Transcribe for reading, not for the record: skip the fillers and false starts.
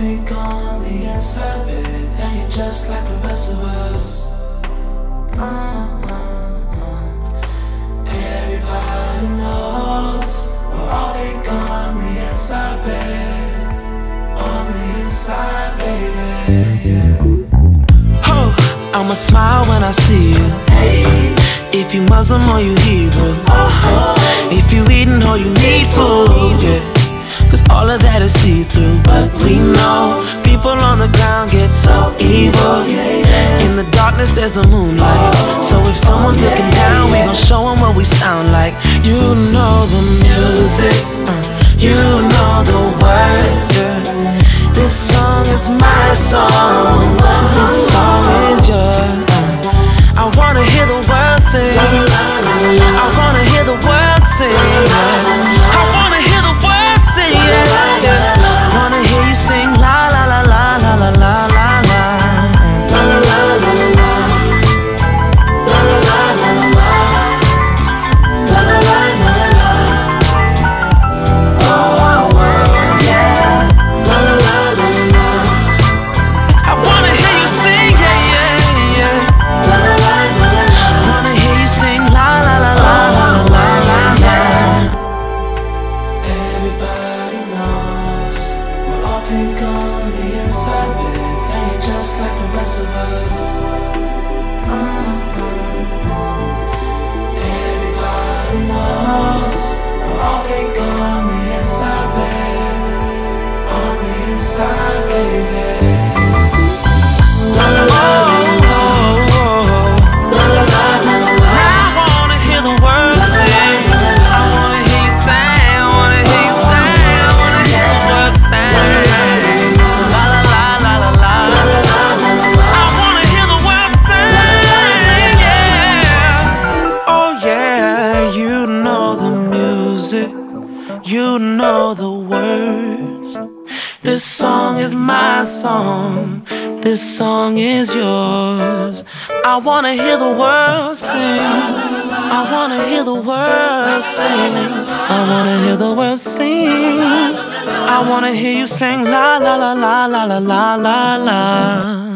pink on the inside, babe, and you're just like the rest of us. Everybody knows we're all pink on the inside, babe. On the inside, baby, yeah. Oh, I'ma smile when I see you. Hey, if you Muslim or you Hebrew, if you eating or you need food, yeah. Cause all of that is see-through. But we know people on the ground get so evil. In the darkness there's the moonlight. So if someone's looking down, we gon' show them what we sound like. You know the music, you know the words, yeah. This song is my song, this song is yours. I wanna hear the world sing, I wanna hear the world sing, yeah. I wanna hear the world sing, yeah, yeah. Wanna hear you sing la la la la la la la la la. La la la la la la. La la la la la la. La la la la la la. Oh, oh, oh, yeah. La la la la la la. I wanna hear you sing, yeah, yeah, yeah. La la la la la la. Wanna hear you sing la la la la la la la la. everybody knows we're all pink on the inside, babe, and you're just like the rest of us. Everybody knows we're all pink on the inside, babe. On the inside, baby. La la la la la. La la la la la la. I wanna hear the words sing. I wanna hear you sing. I wanna hear you sing. I wanna hear the words sing. La la la la la la. I wanna hear the words sing. Yeah. Oh yeah, you know the music. You know the words. This song is my song. This song is yours. I wanna hear the world sing. I wanna hear the world sing. I wanna hear the world sing. I wanna hear you sing la la la la la la la la la.